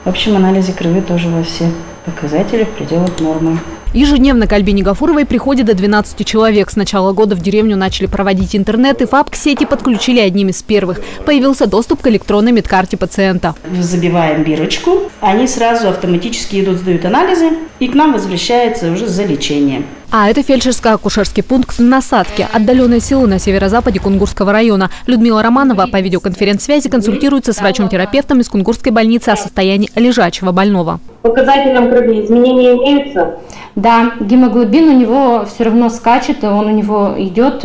В общем анализе крови тоже во все показатели в пределах нормы. Ежедневно к Альбине Гафуровой приходит до 12 человек. С начала года в деревню начали проводить интернет, и ФАП к сети подключили одним из первых. Появился доступ к электронной медкарте пациента. Забиваем бирочку, они сразу автоматически идут, сдают анализы, и к нам возвращается уже за лечением. А это фельдшерско-акушерский пункт в Насадке, отдаленное село на северо-западе Кунгурского района. Людмила Романова по видеоконференц-связи консультируется с врачом-терапевтом из Кунгурской больницы о состоянии лежачего больного. Показателям крови изменения имеются? Да, гемоглобин у него все равно скачет, он у него идет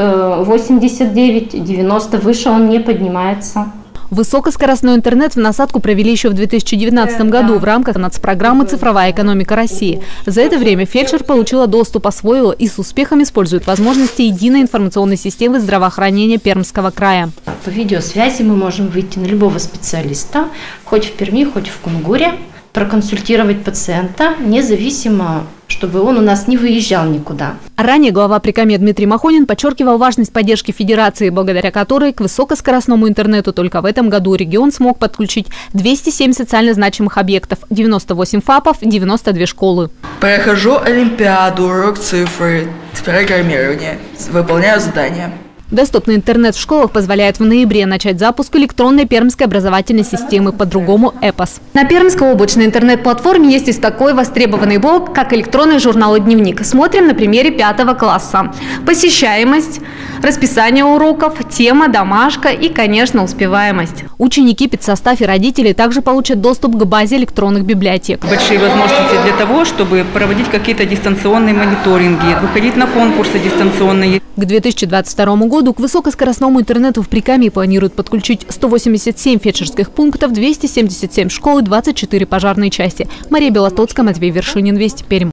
89-90, выше он не поднимается. Высокоскоростной интернет в Насадку провели еще в 2019 году в рамках нацпрограммы «Цифровая экономика России». За это время фельдшер получила доступ, освоила и с успехом использует возможности единой информационной системы здравоохранения Пермского края. По видеосвязи мы можем выйти на любого специалиста, хоть в Перми, хоть в Кунгуре, проконсультировать пациента, независимо, чтобы он у нас не выезжал никуда. Ранее глава Прикамья Дмитрий Махонин подчеркивал важность поддержки Федерации, благодаря которой к высокоскоростному интернету только в этом году регион смог подключить 207 социально значимых объектов, 98 ФАПов, 92 школы. Прохожу олимпиаду, урок цифры, программирование, выполняю задания. Доступный интернет в школах позволяет в ноябре начать запуск электронной пермской образовательной системы, по-другому ЭПОС. На пермской облачной интернет-платформе есть и такой востребованный блог, как электронный журнал «Дневник». Смотрим на примере 5 класса. Посещаемость, расписание уроков, тема, домашка и, конечно, успеваемость. Ученики, педсостав и родители также получат доступ к базе электронных библиотек. Большие возможности для того, чтобы проводить какие-то дистанционные мониторинги, выходить на конкурсы дистанционные. К 2022 году к высокоскоростному интернету в Прикамье планируют подключить 187 фельдшерских пунктов, 277 школ и 24 пожарные части. Мария Белостоцкая, Матвей Вершинин, Вести, Пермь.